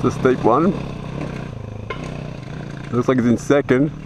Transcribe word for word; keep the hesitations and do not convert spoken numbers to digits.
It's a steep one. Looks like it's in second.